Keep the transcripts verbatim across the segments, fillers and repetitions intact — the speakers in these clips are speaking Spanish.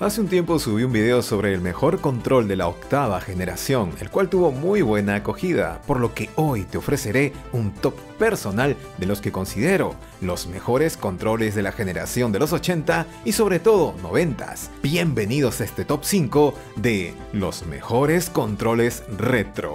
Hace un tiempo subí un video sobre el mejor control de la octava generación, el cual tuvo muy buena acogida, por lo que hoy te ofreceré un top personal de los que considero los mejores controles de la generación de los ochenta y sobre todo noventas. Bienvenidos a este top cinco de los mejores controles retro.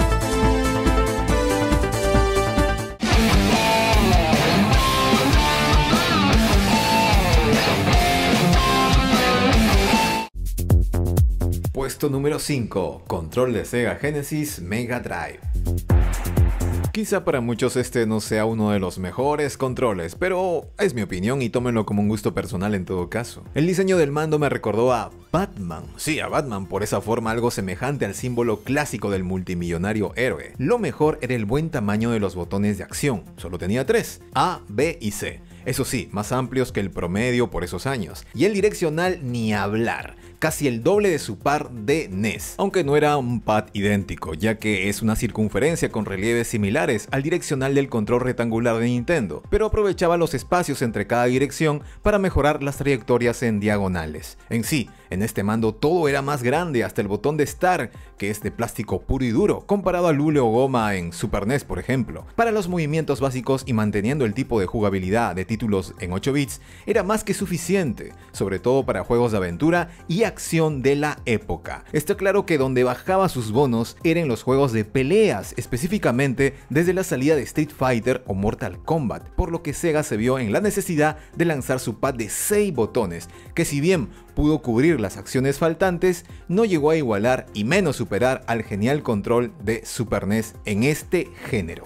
Puesto número cinco. Control de Sega Genesis Mega Drive. Quizá para muchos este no sea uno de los mejores controles, pero es mi opinión y tómenlo como un gusto personal en todo caso. El diseño del mando me recordó a Batman, sí, a Batman, por esa forma algo semejante al símbolo clásico del multimillonario héroe. Lo mejor era el buen tamaño de los botones de acción, solo tenía tres, A, B y C. Eso sí, más amplios que el promedio por esos años. Y el direccional ni hablar, casi el doble de su par de N E S. Aunque no era un pad idéntico, ya que es una circunferencia con relieves similares al direccional del control rectangular de Nintendo, pero aprovechaba los espacios entre cada dirección para mejorar las trayectorias en diagonales. En sí, en este mando todo era más grande, hasta el botón de Start, que es de plástico puro y duro, comparado al hule o goma en Super N E S por ejemplo. Para los movimientos básicos y manteniendo el tipo de jugabilidad de títulos en ocho bits, era más que suficiente, sobre todo para juegos de aventura y acción de la época. Está claro que donde bajaba sus bonos eran los juegos de peleas, específicamente desde la salida de Street Fighter o Mortal Kombat, por lo que Sega se vio en la necesidad de lanzar su pad de seis botones, que si bien pudo cubrir las acciones faltantes, no llegó a igualar y menos superar al genial control de Super N E S en este género.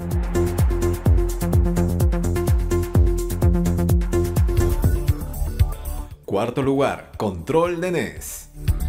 Cuarto lugar, control de N E S.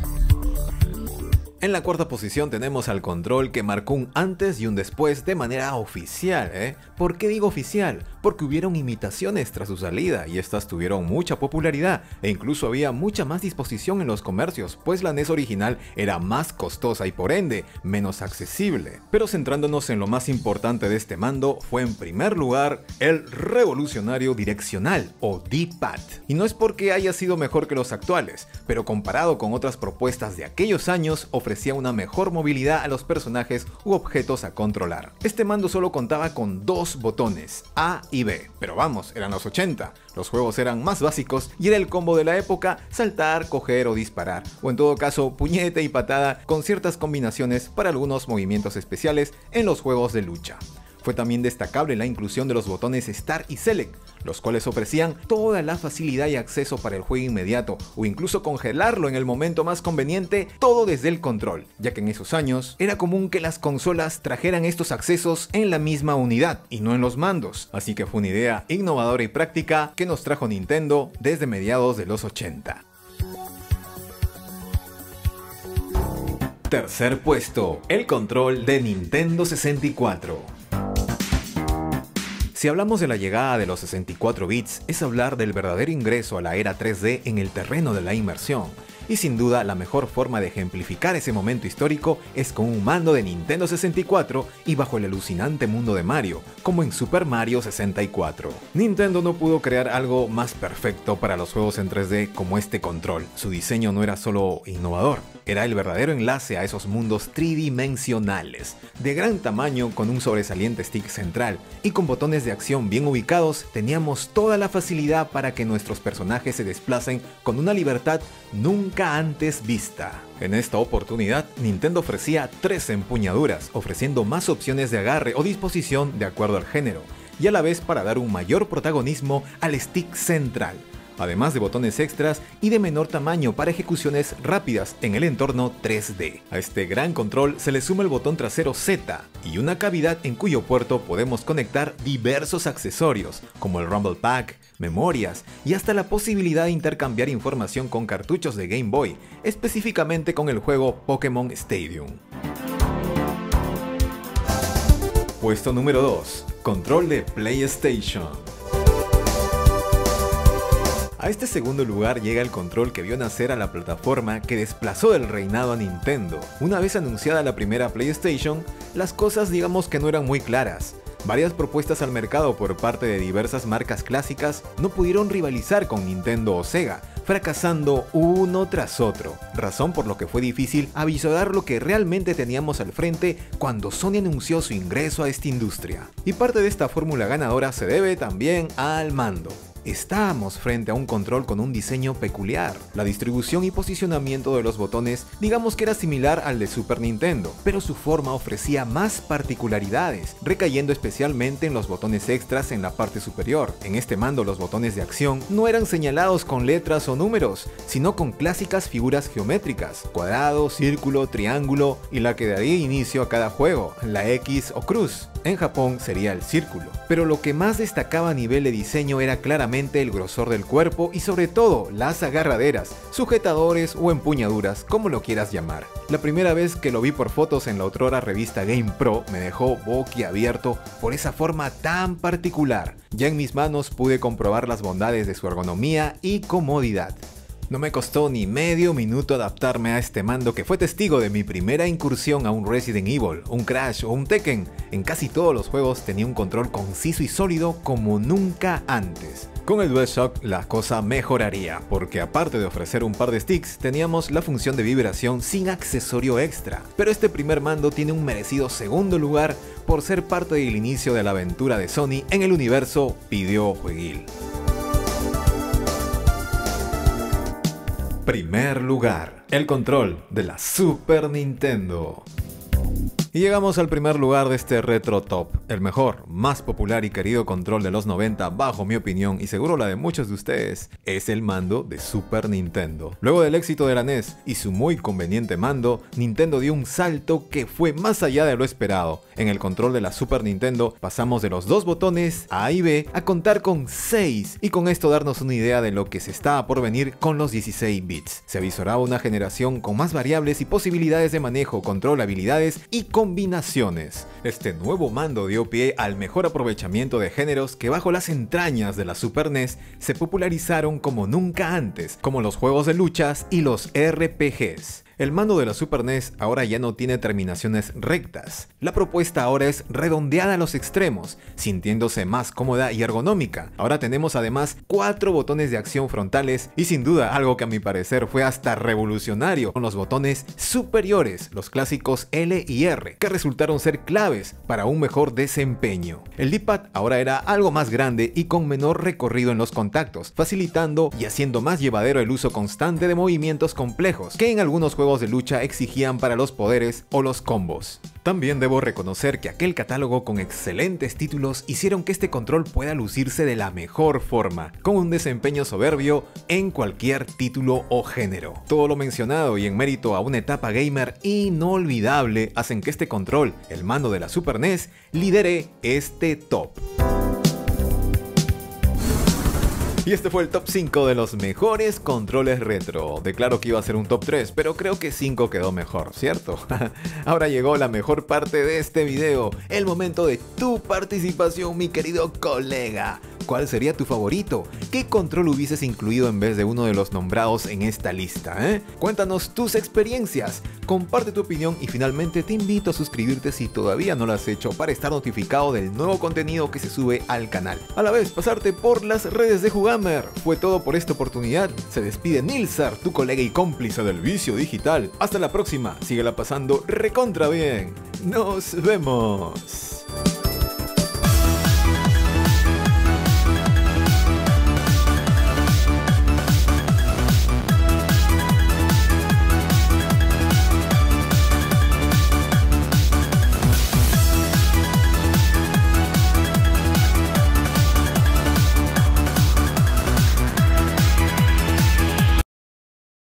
En la cuarta posición tenemos al control que marcó un antes y un después de manera oficial, ¿eh? ¿Por qué digo oficial? Porque hubieron imitaciones tras su salida y estas tuvieron mucha popularidad e incluso había mucha más disposición en los comercios, pues la N E S original era más costosa y por ende menos accesible. Pero centrándonos en lo más importante de este mando, fue en primer lugar el revolucionario direccional o D-Pad. Y no es porque haya sido mejor que los actuales, pero comparado con otras propuestas de aquellos años, ofrecía una mejor movilidad a los personajes u objetos a controlar. Este mando solo contaba con dos botones, A y B, pero vamos, eran los ochenta, los juegos eran más básicos y era el combo de la época: saltar, coger o disparar, o en todo caso puñete y patada, con ciertas combinaciones para algunos movimientos especiales en los juegos de lucha. Fue también destacable la inclusión de los botones Start y Select, los cuales ofrecían toda la facilidad y acceso para el juego inmediato o incluso congelarlo en el momento más conveniente, todo desde el control, ya que en esos años era común que las consolas trajeran estos accesos en la misma unidad y no en los mandos, así que fue una idea innovadora y práctica que nos trajo Nintendo desde mediados de los ochenta. Tercer puesto, el control de Nintendo sesenta y cuatro. Si hablamos de la llegada de los sesenta y cuatro bits, es hablar del verdadero ingreso a la era tres D en el terreno de la inmersión. Y sin duda la mejor forma de ejemplificar ese momento histórico es con un mando de Nintendo sesenta y cuatro y bajo el alucinante mundo de Mario, como en Super Mario sesenta y cuatro. Nintendo no pudo crear algo más perfecto para los juegos en tres D como este control. Su diseño no era solo innovador, era el verdadero enlace a esos mundos tridimensionales. De gran tamaño, con un sobresaliente stick central y con botones de acción bien ubicados, teníamos toda la facilidad para que nuestros personajes se desplacen con una libertad nunca antes vista. En esta oportunidad, Nintendo ofrecía tres empuñaduras, ofreciendo más opciones de agarre o disposición de acuerdo al género, y a la vez para dar un mayor protagonismo al stick central, además de botones extras y de menor tamaño para ejecuciones rápidas en el entorno tres D. A este gran control se le suma el botón trasero Z y una cavidad en cuyo puerto podemos conectar diversos accesorios como el Rumble Pack, memorias y hasta la posibilidad de intercambiar información con cartuchos de Game Boy, específicamente con el juego Pokémon Stadium. Puesto número dos. Control de PlayStation. A este segundo lugar llega el control que vio nacer a la plataforma que desplazó del reinado a Nintendo. Una vez anunciada la primera PlayStation, las cosas digamos que no eran muy claras. Varias propuestas al mercado por parte de diversas marcas clásicas no pudieron rivalizar con Nintendo o Sega, fracasando uno tras otro, razón por lo que fue difícil avisorar lo que realmente teníamos al frente cuando Sony anunció su ingreso a esta industria. Y parte de esta fórmula ganadora se debe también al mando. Estábamos frente a un control con un diseño peculiar. La distribución y posicionamiento de los botones digamos que era similar al de Super Nintendo, pero su forma ofrecía más particularidades, recayendo especialmente en los botones extras en la parte superior. En este mando los botones de acción no eran señalados con letras o números, sino con clásicas figuras geométricas, cuadrado, círculo, triángulo y la que daría inicio a cada juego, la X o cruz. En Japón sería el círculo. Pero lo que más destacaba a nivel de diseño era claramente el grosor del cuerpo y sobre todo las agarraderas, sujetadores o empuñaduras, como lo quieras llamar. La primera vez que lo vi por fotos en la otrora revista GamePro me dejó boquiabierto por esa forma tan particular. Ya en mis manos pude comprobar las bondades de su ergonomía y comodidad. No me costó ni medio minuto adaptarme a este mando que fue testigo de mi primera incursión a un Resident Evil, un Crash o un Tekken. En casi todos los juegos tenía un control conciso y sólido como nunca antes. Con el DualShock la cosa mejoraría, porque aparte de ofrecer un par de sticks, teníamos la función de vibración sin accesorio extra. Pero este primer mando tiene un merecido segundo lugar por ser parte del inicio de la aventura de Sony en el universo videojueguil. Primer lugar, el control de la Super Nintendo. Y llegamos al primer lugar de este Retro Top, el mejor, más popular y querido control de los noventa bajo mi opinión y seguro la de muchos de ustedes, es el mando de Super Nintendo. Luego del éxito de la N E S y su muy conveniente mando, Nintendo dio un salto que fue más allá de lo esperado. En el control de la Super Nintendo pasamos de los dos botones A y B a contar con seis y con esto darnos una idea de lo que se estaba por venir con los dieciséis bits. Se avisoraba una generación con más variables y posibilidades de manejo, control, habilidades y combinaciones. Este nuevo mando dio pie al mejor aprovechamiento de géneros que bajo las entrañas de la Super N E S se popularizaron como nunca antes, como los juegos de luchas y los R P Gs. El mando de la Super N E S ahora ya no tiene terminaciones rectas. La propuesta ahora es redondeada a los extremos, sintiéndose más cómoda y ergonómica. Ahora tenemos además cuatro botones de acción frontales y sin duda algo que a mi parecer fue hasta revolucionario, con los botones superiores, los clásicos L y R, que resultaron ser claves para un mejor desempeño. El D-pad ahora era algo más grande y con menor recorrido en los contactos, facilitando y haciendo más llevadero el uso constante de movimientos complejos que en algunos juegos de lucha exigían para los poderes o los combos. También debo reconocer que aquel catálogo con excelentes títulos hicieron que este control pueda lucirse de la mejor forma, con un desempeño soberbio en cualquier título o género. Todo lo mencionado y en mérito a una etapa gamer inolvidable hacen que este control, el mando de la Super N E S, lidere este top. Y este fue el top cinco de los mejores controles retro. Declaro que iba a ser un top tres, pero creo que cinco quedó mejor, ¿cierto? Ahora llegó la mejor parte de este video, el momento de tu participación, mi querido colega. ¿Cuál sería tu favorito? ¿Qué control hubieses incluido en vez de uno de los nombrados en esta lista, eh? Cuéntanos tus experiencias, comparte tu opinión y finalmente te invito a suscribirte si todavía no lo has hecho para estar notificado del nuevo contenido que se sube al canal. A la vez, pasarte por las redes de Jugamer. Fue todo por esta oportunidad. Se despide Nilsar, tu colega y cómplice del vicio digital. Hasta la próxima, síguela pasando recontra bien. Nos vemos.